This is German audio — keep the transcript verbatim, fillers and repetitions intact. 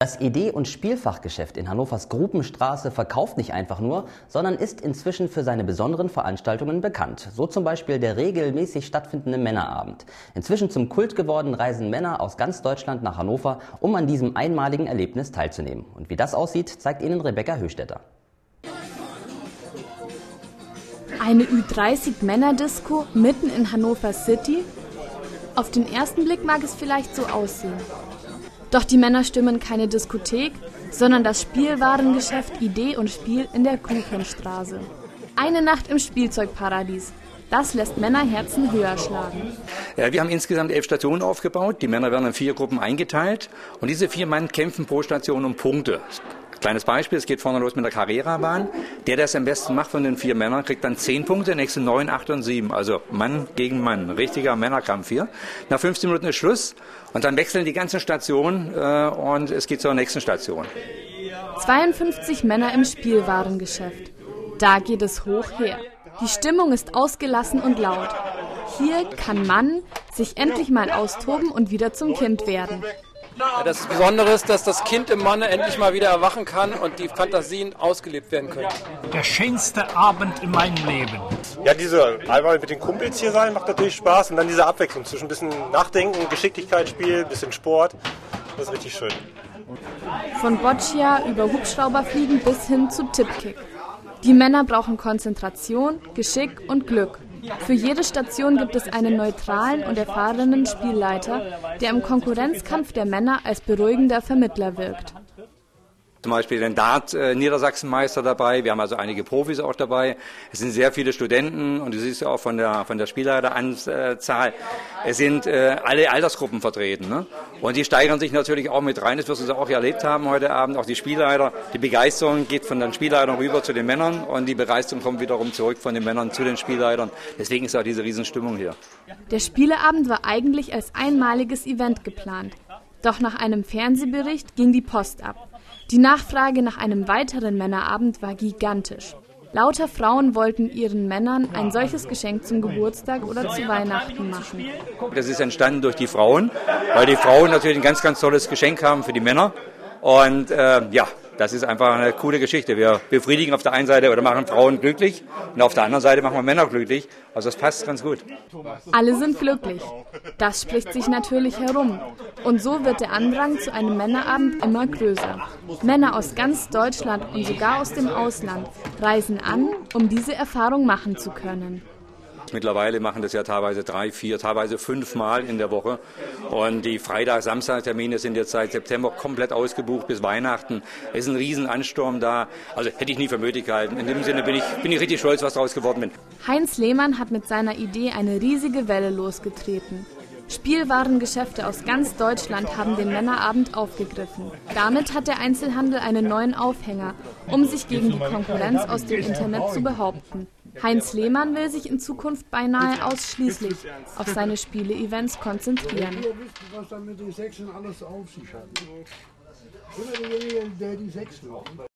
Das Idee- und Spielfachgeschäft in Hannovers Grubenstraße verkauft nicht einfach nur, sondern ist inzwischen für seine besonderen Veranstaltungen bekannt. So zum Beispiel der regelmäßig stattfindende Männerabend. Inzwischen zum Kult geworden, reisen Männer aus ganz Deutschland nach Hannover, um an diesem einmaligen Erlebnis teilzunehmen. Und wie das aussieht, zeigt Ihnen Rebecca Höchstädter. Eine Ü dreißig Männerdisco mitten in Hannover City? Auf den ersten Blick mag es vielleicht so aussehen. Doch die Männer stimmen keine Diskothek, sondern das Spielwarengeschäft Idee und Spiel in der Grubenstraße. Eine Nacht im Spielzeugparadies. Das lässt Männerherzen höher schlagen. Ja, wir haben insgesamt elf Stationen aufgebaut. Die Männer werden in vier Gruppen eingeteilt. Und diese vier Mann kämpfen pro Station um Punkte. Kleines Beispiel, es geht vorne los mit der Carrera-Bahn. Der, der es am besten macht von den vier Männern, kriegt dann zehn Punkte, der nächste neun, acht und sieben. Also Mann gegen Mann, richtiger Männerkampf hier. Nach fünfzehn Minuten ist Schluss und dann wechseln die ganzen Stationen äh, und es geht zur nächsten Station. zweiundfünfzig Männer im Spielwarengeschäft. Da geht es hoch her. Die Stimmung ist ausgelassen und laut. Hier kann Mann sich endlich mal austoben und wieder zum Kind werden. Ja, das Besondere ist, dass das Kind im Manne endlich mal wieder erwachen kann und die Fantasien ausgelebt werden können. Der schönste Abend in meinem Leben. Ja, diese einmal mit den Kumpels hier sein macht natürlich Spaß und dann diese Abwechslung zwischen ein bisschen Nachdenken, Geschicklichkeitsspiel, ein bisschen Sport. Das ist richtig schön. Von Boccia über Hubschrauberfliegen bis hin zu Tippkick. Die Männer brauchen Konzentration, Geschick und Glück. Für jede Station gibt es einen neutralen und erfahrenen Spielleiter, der im Konkurrenzkampf der Männer als beruhigender Vermittler wirkt. Zum Beispiel den Dart-Niedersachsenmeister dabei, wir haben also einige Profis auch dabei. Es sind sehr viele Studenten und du siehst ja auch von der, von der Spielleiteranzahl, es sind äh, alle Altersgruppen vertreten. Ne? Und die steigern sich natürlich auch mit rein, das wirst du auch erlebt haben heute Abend, auch die Spielleiter. Die Begeisterung geht von den Spielleitern rüber zu den Männern und die Begeisterung kommt wiederum zurück von den Männern zu den Spielleitern. Deswegen ist auch diese Riesenstimmung hier. Der Spieleabend war eigentlich als einmaliges Event geplant. Doch nach einem Fernsehbericht ging die Post ab. Die Nachfrage nach einem weiteren Männerabend war gigantisch. Lauter Frauen wollten ihren Männern ein solches Geschenk zum Geburtstag oder zu Weihnachten machen. Das ist entstanden durch die Frauen, weil die Frauen natürlich ein ganz, ganz tolles Geschenk haben für die Männer. Und äh, ja, das ist einfach eine coole Geschichte. Wir befriedigen auf der einen Seite oder machen Frauen glücklich und auf der anderen Seite machen wir Männer glücklich. Also das passt ganz gut. Alle sind glücklich. Das spricht sich natürlich herum. Und so wird der Andrang zu einem Männerabend immer größer. Männer aus ganz Deutschland und sogar aus dem Ausland reisen an, um diese Erfahrung machen zu können. Mittlerweile machen das ja teilweise drei, vier, teilweise fünf Mal in der Woche. Und die Freitag-Samstag-Termine sind jetzt seit September komplett ausgebucht bis Weihnachten. Es ist ein Riesenansturm da. Also hätte ich nie für möglich gehalten. In dem Sinne bin ich, bin ich richtig stolz, was daraus geworden bin. Heinz Lehmann hat mit seiner Idee eine riesige Welle losgetreten. Spielwarengeschäfte aus ganz Deutschland haben den Männerabend aufgegriffen. Damit hat der Einzelhandel einen neuen Aufhänger, um sich gegen die Konkurrenz aus dem Internet zu behaupten. Heinz Lehmann will sich in Zukunft beinahe ausschließlich auf seine Spiele-Events konzentrieren. Was dann mit den Sechsen alles auf sich hat. Immer derjenige, der die Sechsen macht.